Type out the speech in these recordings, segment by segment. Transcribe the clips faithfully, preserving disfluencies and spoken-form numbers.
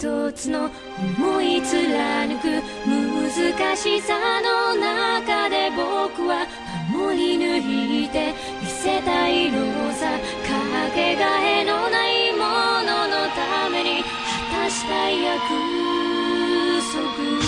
一つの思い貫く難しさの中で僕は守り抜いて見せたいのさ。かけがえのないもののために果たしたい約束。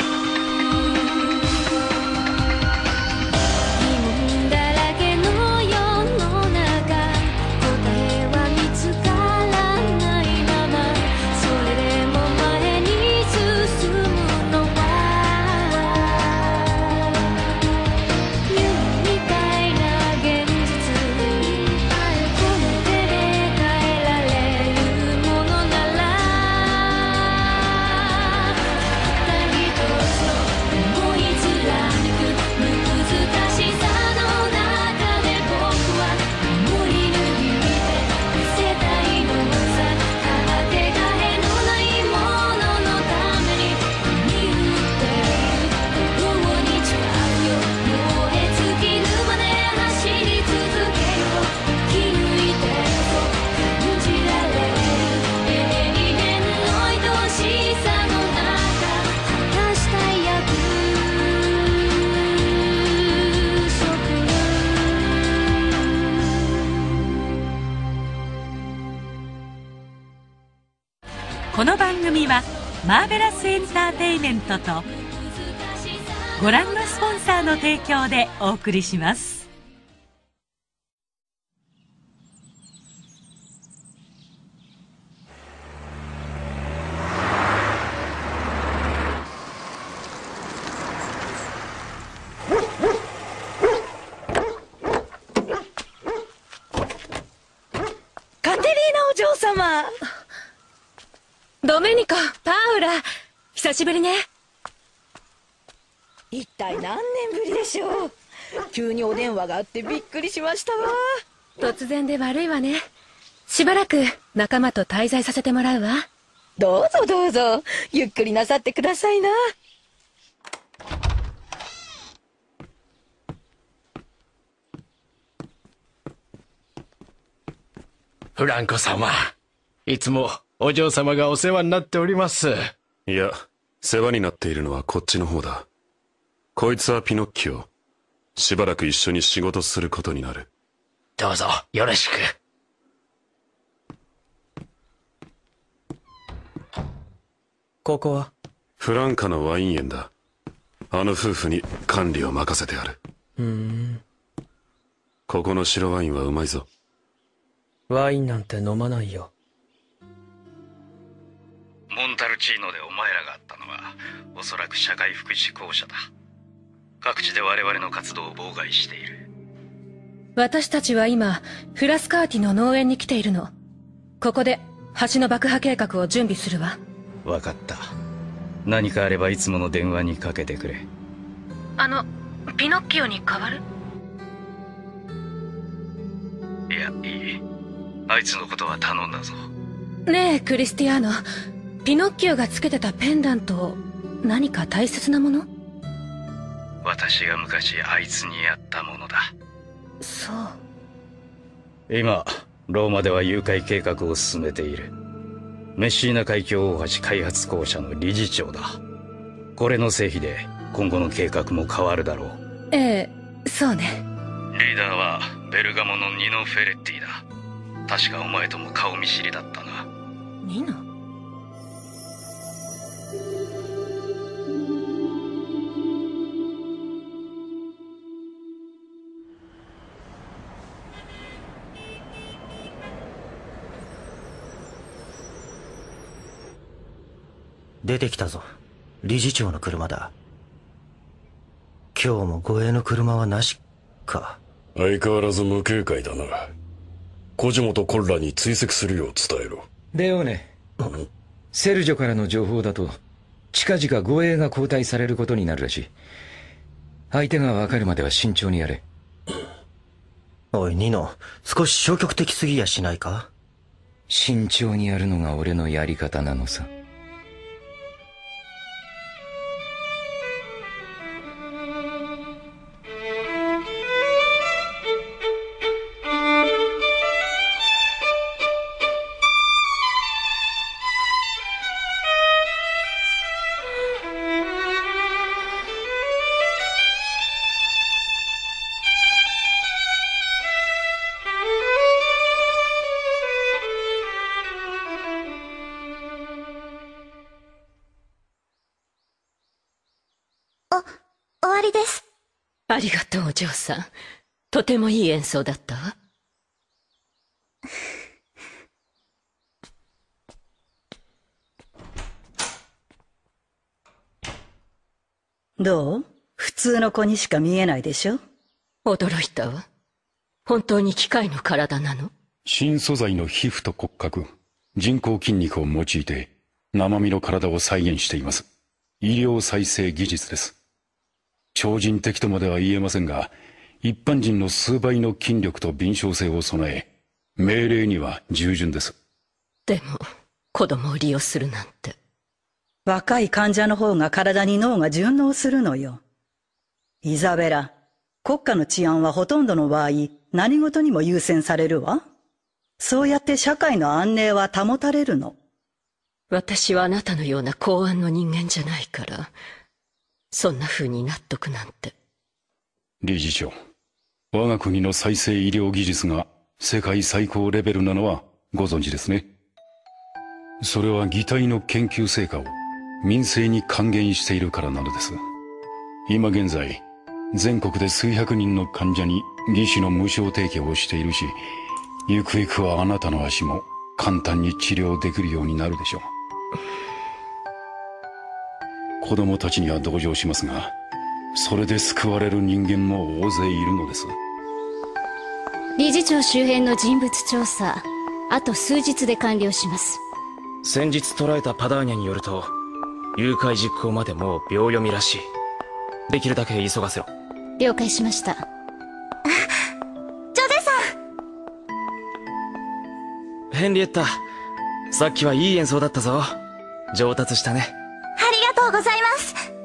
この番組はマーベラスエンターテイメントとご覧のスポンサーの提供でお送りします。 カテリーナお嬢様。ドメニカ、パウラ、久しぶりね。一体何年ぶりでしょう。急にお電話があってびっくりしましたわ。突然で悪いわね。しばらく仲間と滞在させてもらうわ。どうぞどうぞ、ゆっくりなさってくださいな。 フランコ様、いつもお嬢様がお世話になっております。 いや、世話になっているのはこっちの方だ。こいつはピノッキオ。しばらく一緒に仕事することになる。 どうぞよろしく。 ここはフランカのワイン園だ。あの夫婦に管理を任せてある。 うーん。 ここの白ワインはうまいぞ。 ワインなんて飲まないよ。 モンタルチーノでお前らがあったのはおそらく社会福祉公社だ。各地で我々の活動を妨害している。 私たちは今フラスカーティの農園に来ているの。ここで橋の爆破計画を準備するわ。 分かった。何かあればいつもの電話にかけてくれ。 あのピノッキオに代わる？ いや、いい。あいつのことは頼んだぞ。 ねえクリスティアーノ、ピノッキオがつけてたペンダント、何か大切なもの？ 私が昔あいつにやったものだ。 そう。 今ローマでは誘拐計画を進めている。メッシーナ海峡大橋開発公社の理事長だ。これの成否で今後の計画も変わるだろう。 ええ、そうね。 リーダーはベルガモのニノ・フェレッティだ。確かお前とも顔見知りだったな。 ニノ？ 出てきたぞ。理事長の車だ。今日も護衛の車はなしか。 相変わらず無警戒だな。コジモとコンラに追跡するよう伝えろ。 レオネ、セルジョからの情報だと近々護衛が交代されることになるらしい。相手が分かるまでは慎重にやれ。 おいニノ、少し消極的すぎやしないか？ 慎重にやるのが俺のやり方なのさ。 終わりです。 ありがとう、お嬢さん。とてもいい演奏だったわ。 どう？普通の子にしか見えないでしょ？ 驚いたわ。本当に機械の体なの？ 新素材の皮膚と骨格、人工筋肉を用いて生身の体を再現しています。医療再生技術です。超人的とまでは言えませんが、一般人の数倍の筋力と敏捷性を備え、命令には従順です。 でも、子供を利用するなんて。 若い患者の方が体に脳が順応するのよ。イザベラ、国家の治安はほとんどの場合、何事にも優先されるわ。そうやって社会の安寧は保たれるの。 私はあなたのような公安の人間じゃないから、そんな風に納得なんて。 理事長、我が国の再生医療技術が世界最高レベルなのはご存知ですね。それは擬態の研究成果を民生に還元しているからなのです。今現在、全国で数百人の患者に義肢の無償提供をしているし、ゆくゆくはあなたの足も簡単に治療できるようになるでしょう。子供たちには同情しますが、それで救われる人間も大勢いるのです。 理事長周辺の人物調査、あと数日で完了します。 先日捕らえたパダーニャによると、誘拐実行までもう秒読みらしい。できるだけ急がせろ。 了解しました。ジョゼさん。ヘンリエッタ、さっきはいい演奏だったぞ。上達したね。 ありがとうございます。